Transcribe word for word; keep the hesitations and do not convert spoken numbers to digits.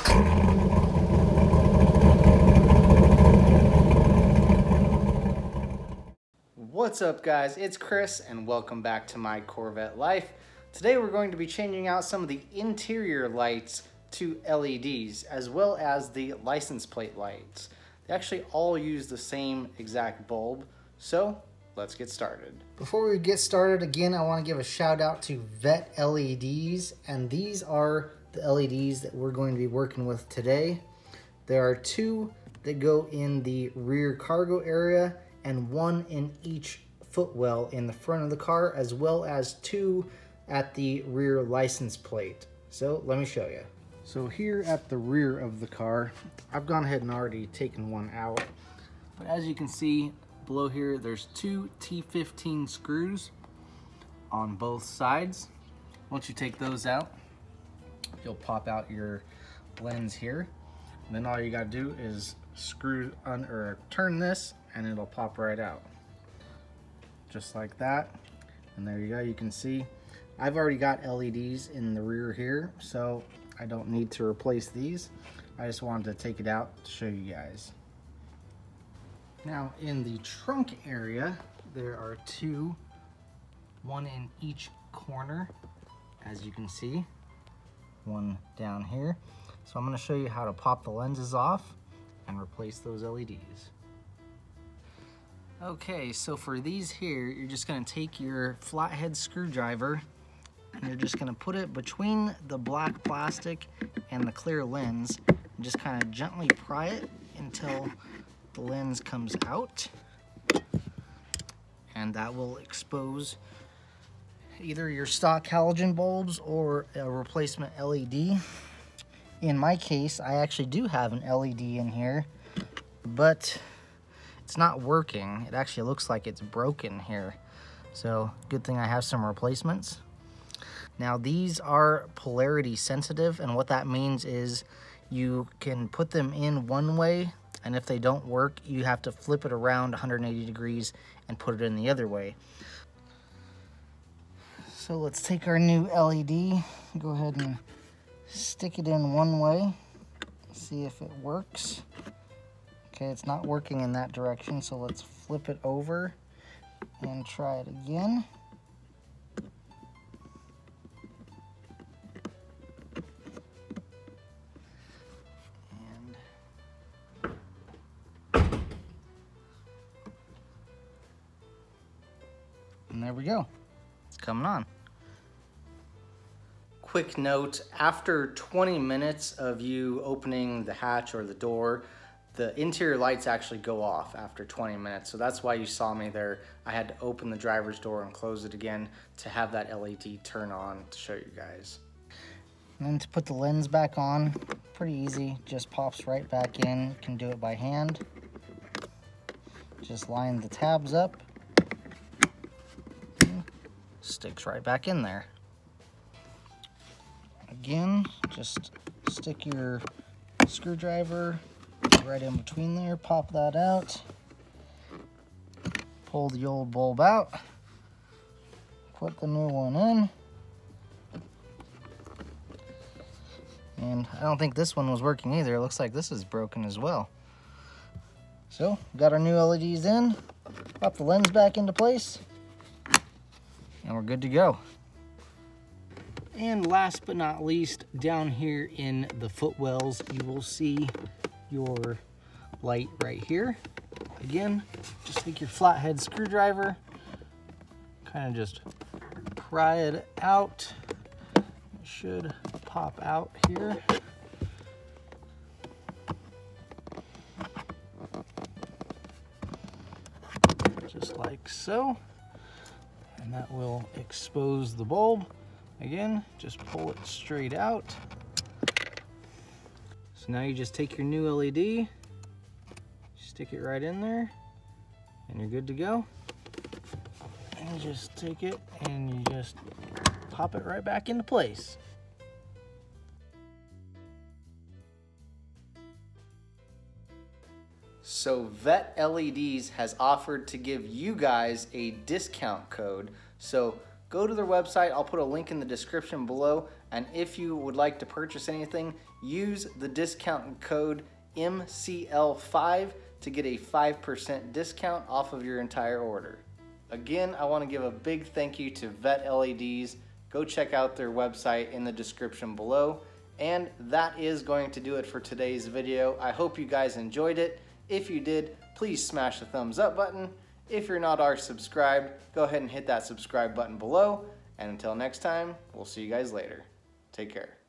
What's up guys, it's Chris and welcome back to my Corvette life. Today we're going to be changing out some of the interior lights to L E Ds as well as the license plate lights. They actually all use the same exact bulb, so let's get started. Before we get started, again I want to give a shout out to Vette L E Ds, and these are the L E Ds that we're going to be working with today. There are two that go in the rear cargo area and one in each footwell in the front of the car, as well as two at the rear license plate. So let me show you. So here at the rear of the car, I've gone ahead and already taken one out. But as you can see below here, there's two T fifteen screws on both sides. Once you take those out, you'll pop out your lens here. And then all you gotta do is screw on or turn this and it'll pop right out. Just like that. And there you go, you can see I've already got L E Ds in the rear here, so I don't need to replace these. I just wanted to take it out to show you guys. Now in the trunk area, there are two, one in each corner, as you can see, one down here. So I'm gonna show you how to pop the lenses off and replace those L E Ds. Okay, so for these here, you're just gonna take your flathead screwdriver and you're just gonna put it between the black plastic and the clear lens and just kind of gently pry it until the lens comes out. And that will expose either your stock halogen bulbs or a replacement L E D. In my case, I actually do have an L E D in here, but it's not working. It actually looks like it's broken here. So good thing I have some replacements. Now these are polarity sensitive, and what that means is you can put them in one way, and if they don't work, you have to flip it around one hundred eighty degrees and put it in the other way. So let's take our new L E D, go ahead and stick it in one way, see if it works. Okay, it's not working in that direction, so let's flip it over and try it again. And, and there we go. It's coming on. Quick note, after twenty minutes of you opening the hatch or the door, the interior lights actually go off after twenty minutes. So that's why you saw me there. I had to open the driver's door and close it again to have that L E D turn on to show you guys. And then to put the lens back on, pretty easy, just pops right back in. You can do it by hand. Just line the tabs up. Sticks right back in there. Again, just stick your screwdriver right in between there, pop that out, pull the old bulb out, put the new one in, and I don't think this one was working either. It looks like this is broken as well. So, got our new L E Ds in, pop the lens back into place, and we're good to go. And last but not least, down here in the footwells, you will see your light right here. Again, just take your flathead screwdriver, kind of just pry it out. It should pop out here. Just like so. And that will expose the bulb. Again, just pull it straight out. So now you just take your new L E D, stick it right in there, and you're good to go. And you just take it and you just pop it right back into place. So Vette L E Ds has offered to give you guys a discount code. So go to their website. I'll put a link in the description below, and if you would like to purchase anything, use the discount code M C L five to get a five percent discount off of your entire order. Again, I want to give a big thank you to Vette L E Ds. Go check out their website in the description below. And that is going to do it for today's video. I hope you guys enjoyed it. If you did, please smash the thumbs up button. If you're not already subscribed, go ahead and hit that subscribe button below. And until next time, we'll see you guys later. Take care.